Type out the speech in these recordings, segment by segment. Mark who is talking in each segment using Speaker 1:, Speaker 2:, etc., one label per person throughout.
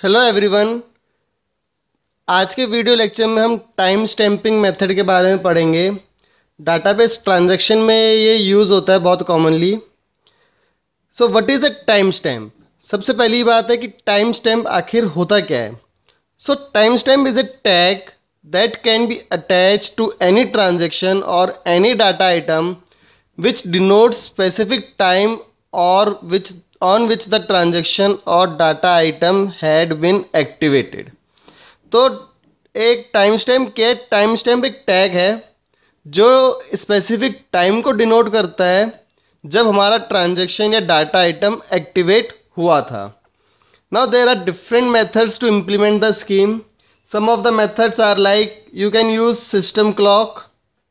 Speaker 1: Hello everyone. आज के video lecture में हम टाइम स्टैम्पिंग मेथड के बारे में पढ़ेंगे। डाटाबेस ट्रांजैक्शन में ये यूज़ होता है बहुत commonly. So what is a time stamp? सबसे पहली बात है कि टाइम स्टैम्प आखिर होता क्या है। So time stamp is a tag that can be attach to any transaction और any data item which denotes specific time or on which the transaction or data item had been activated। तो एक time stamp क्या है? Time stamp एक tag है जो specific time को denote करता है जब हमारा ट्रांजैक्शन या डाटा आइटम एक्टिवेट हुआ था। Now there are different methods to implement the scheme. Some of the methods are like you can use system clock.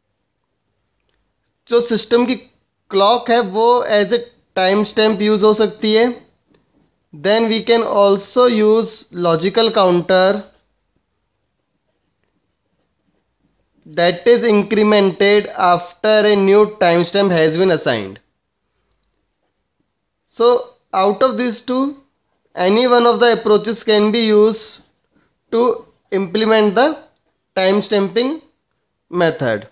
Speaker 1: जो सिस्टम की क्लॉक है वो as a time stamp use हो सकती है। Then we can also use logical counter that is incremented after a new time stamp has been assigned. So out of this two any one of the approaches can be use to implement the time stamping method।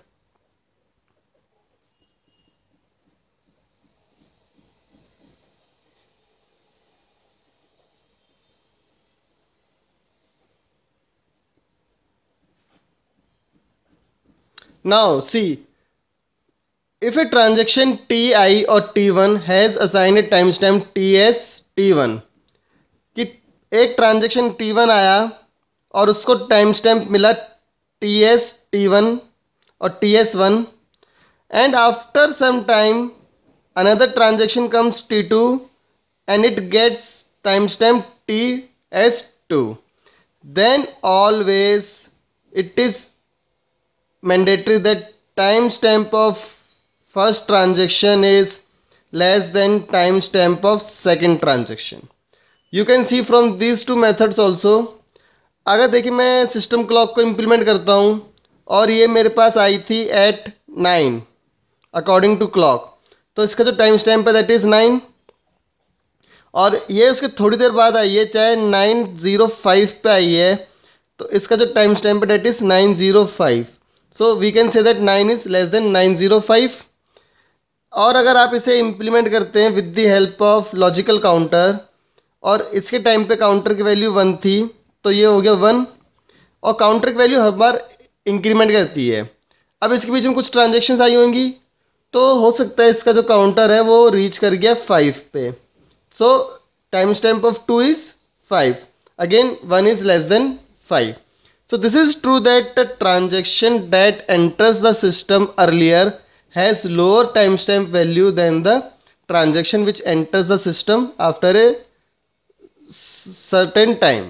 Speaker 1: Now see, if a transaction Ti or T1 has assigned a timestamp Ts T1 कि एक transaction T1 आया और उसको time stamp मिला Ts T1 और Ts1 and after some time another transaction comes T2 and it gets timestamp Ts2, then always it is mandatory that timestamp of first transaction is less than timestamp of second transaction। You can see from these two methods also। अगर देखिए मैं system clock को implement करता हूँ और ये मेरे पास आई थी एट 9 अकॉर्डिंग टू क्लॉक, तो इसका जो टाइम स्टैम्प है दैट इज़ 9 और ये उसके थोड़ी देर बाद आई है, चाहे 9:05 पे आई है, तो इसका जो टाइम स्टैम्प है that is 9:05। So we can say that 9 is less than 9:05। और अगर आप इसे इम्प्लीमेंट करते हैं with the help of logical counter और इसके टाइम पे काउंटर की वैल्यू 1 थी तो ये हो गया 1 और काउंटर की वैल्यू हर बार इंक्रीमेंट करती है। अब इसके बीच में कुछ ट्रांजेक्शन्स आई होंगी तो हो सकता है इसका जो काउंटर है वो रीच कर गया 5 पे। सो time stamp of 2 is 5, again 1 is less than 5। So this is true that the transaction that enters the system earlier has lower timestamp value than the transaction which enters the system after a certain time।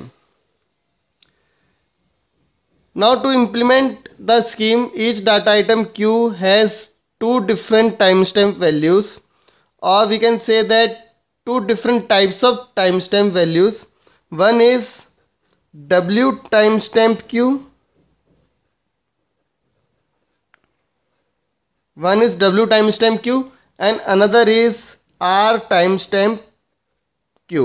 Speaker 1: Now to implement the scheme, each data item Q has two different timestamp values, or we can say that two different types of timestamp values। One is W timestamp Q, one is W timestamp Q and another is R timestamp Q।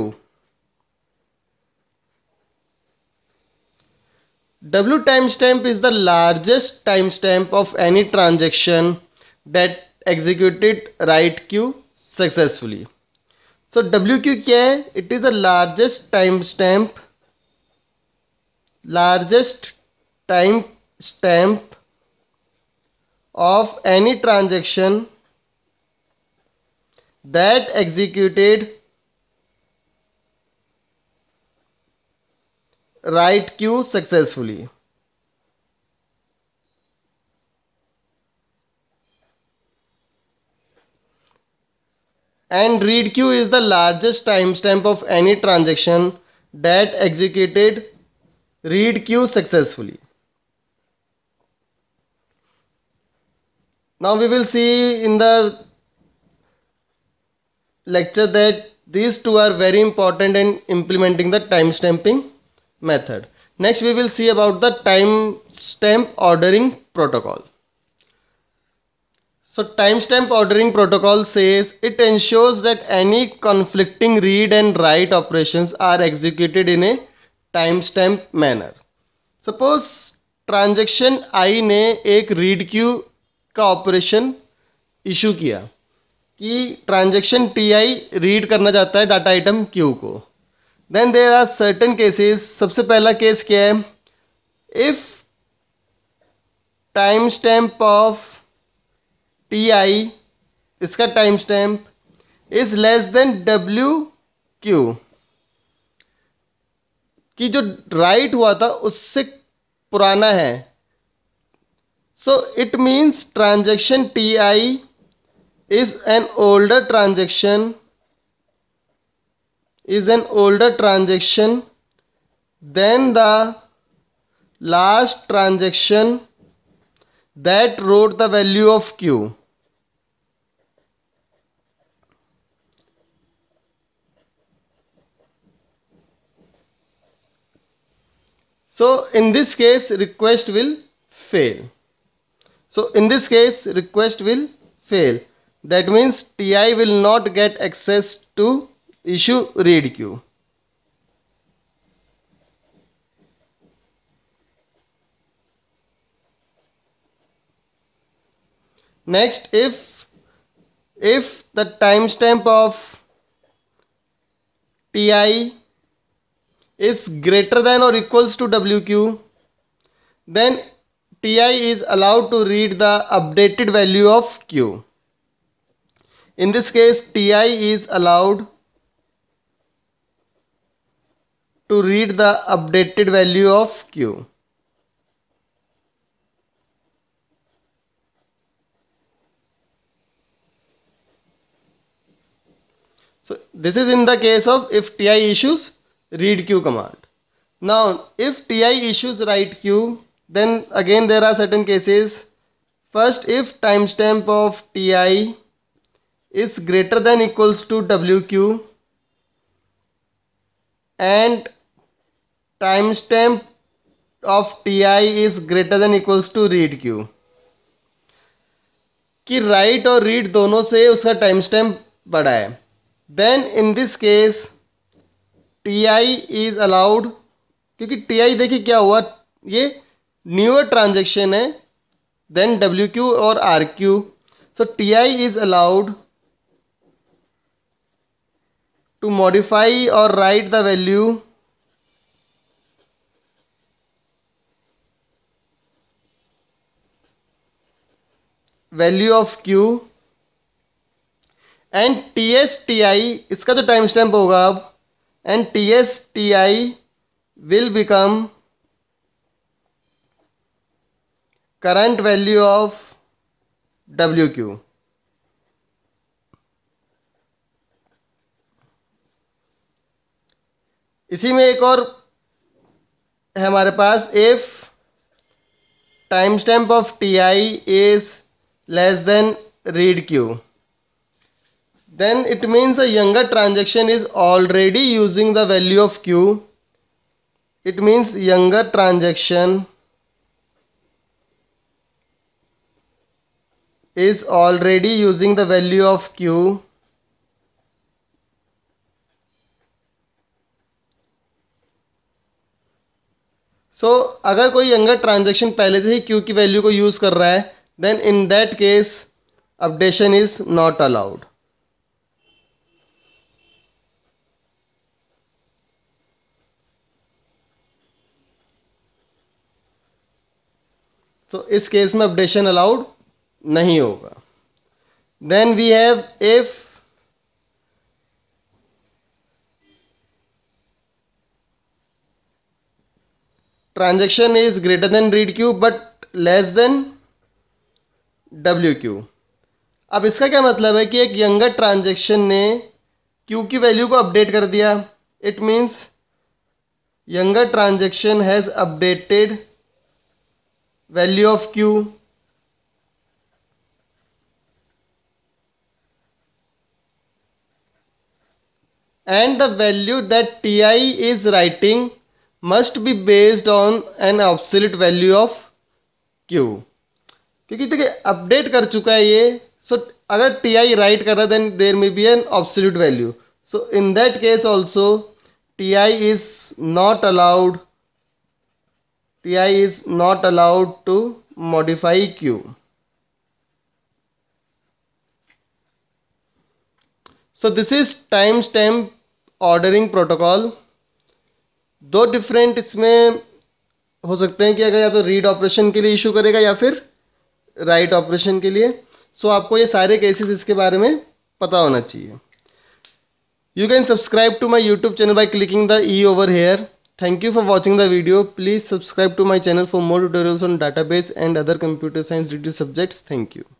Speaker 1: W timestamp is the largest timestamp of any transaction that executed write Q successfully। So WQ क्या है? It is the largest timestamp of any transaction that executed write Q successfully। And read Q is the largest timestamp of any transaction that executed read Q successfully। Now we will see in the lecture that these two are very important in implementing the time stamping method। Next we will see about the timestamp ordering protocol। So timestamp ordering protocol says it ensures that any conflicting read and write operations are executed in a time stamp manner. Suppose transaction I ने एक read Q का operation issue किया कि transaction T I read करना चाहता है data item Q को. Then there are certain cases. सबसे पहला केस क्या है? If time stamp of T I, इसका time stamp is less than W Q, कि जो राइट हुआ था उससे पुराना है. So it means transaction T I is an older transaction than the last transaction that wrote the value of q. So in this case request will fail. That means TI will not get access to issue read queue. Next, if the timestamp of TI is greater than or equals to WQ, then TI is allowed to read the updated value of Q. In this case, TI is allowed to read the updated value of Q. So this is in the case of if TI issues read Q command. Now if TI issues write Q, then again there are certain cases. First, if timestamp of TI is greater than equals to WQ and timestamp of TI is greater than equals to read Q, कि write और read दोनों से उसका time stamp बड़ा है, then in this case TI is allowed, क्योंकि TI देखिए क्या हुआ, ये न्यूअर ट्रांजेक्शन है देन WQ और RQ. So TI is allowed to modify or write the value of Q and TSTI, इसका जो टाइम स्टैम्प होगा अब, and TSTI will become current value of WQ. इसी में एक और है हमारे पास, if time stamp of TI is less than read Q, then it means a younger transaction is already using the value of Q. इट means younger transaction is already using the value of Q सो अगर कोई younger transaction पहले से ही Q की value को use कर रहा है, then in that case updation is not allowed. तो इस केस में अपडेशन अलाउड नहीं होगा. Then we have if transaction is greater than read Q but less than W Q. अब इसका क्या मतलब है कि एक यंगर ट्रांजेक्शन ने क्यू की वैल्यू को अपडेट कर दिया. It means younger transaction has updated value of Q and the value that TI is writing must be based on an absolute value of Q. क्योंकि देखिए अपडेट कर चुका है ये, सो अगर TI राइट कर रहा है then there may be an absolute value. सो इन दैट केस ऑल्सो TI is not allowed to modify Q. So this is timestamp ordering protocol. दो डिफरेंट इसमें हो सकते हैं कि अगर या तो रीड ऑपरेशन के लिए इशू करेगा या फिर राइट ऑपरेशन के लिए. सो आपको ये सारे केसेस इसके बारे में पता होना चाहिए. You can subscribe to my YouTube channel by clicking the E over here. Thank you for watching the video. Please subscribe to my channel for more tutorials on database and other computer science related subjects. Thank you.